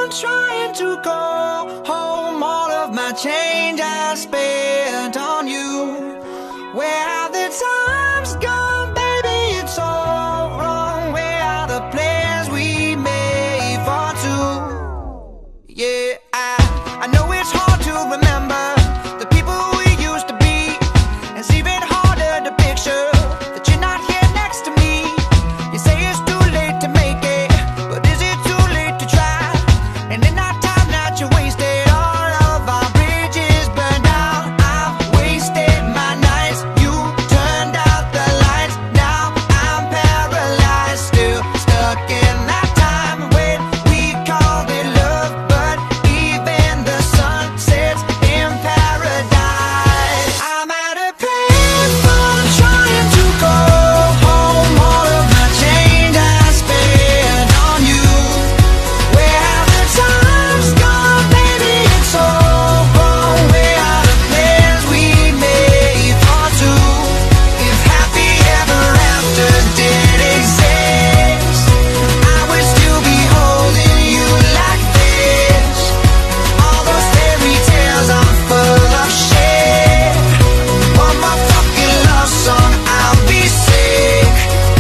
trying to go home. All of my change I spent on you. Where have the times gone, baby? It's all wrong. Where are the plans we made for two? Yeah, I know it's hard to remember the people we used to be. It's even harder to picture that you're not here next to me. You say it's too late to make it, but is it too late to try? And in that time that you wasted, all of our bridges burned out. I've wasted my nights, you turned out the lights. Now I'm paralyzed, still stuck in that time when we called it love. But even the sun sets in paradise. I'm at a payphone trying to go home. All of my change I spent on you. Where have the times gone, baby? It's all wrong. Where are the plans we made for two? If happy ever after did exist, I would still be holding you like this. All those fairy tales are full of shit. One more fucking love song, I'll be sick.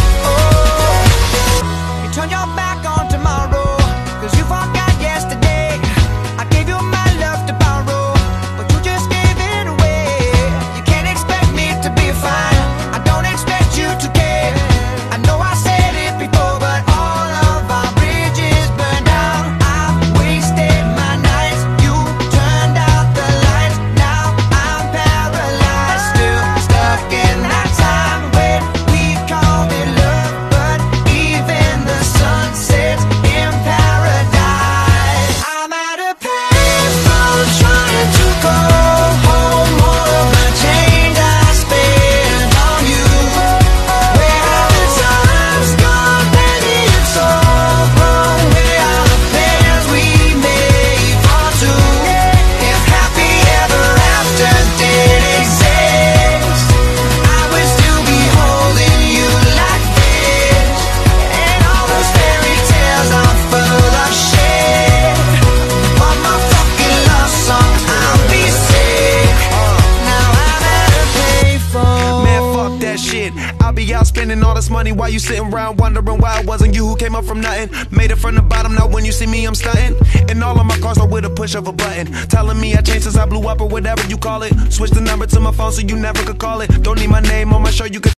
Oh, you turn your back on tomorrow, 'cause you forgot yesterday. I gave you my love to borrow, but you just gave it away. You can't expect me to be fine, I don't expect you to care. I know I said it before, but all of our bridges burned out. I've wasted my nights, you turned out the lights. Now I'm paralyzed, still stuck in that time when we called it love. But even the sun sets in paradise. I'm at a payphone trying to go home. All of my change I spent on you. Where have the times gone, baby? It's all wrong. Where are the plans we made for two? If happy ever after did exist, I would still be holding you like this. And all those fairy tales are full of shit. One more fucking love song, I'll be sick. Now I'm at a payphone. Man, fuck that shit. I'll be out spending all this money while you sitting around wondering why it wasn't you who came up from nothing. Made it from the bottom, now when you see me, I'm stunting. And all of my cars are with a push of a button. Telling me I changed since I blew up or whatever you call it. Switch the number to my phone so you never could call it. Don't need my name on my shirt, you could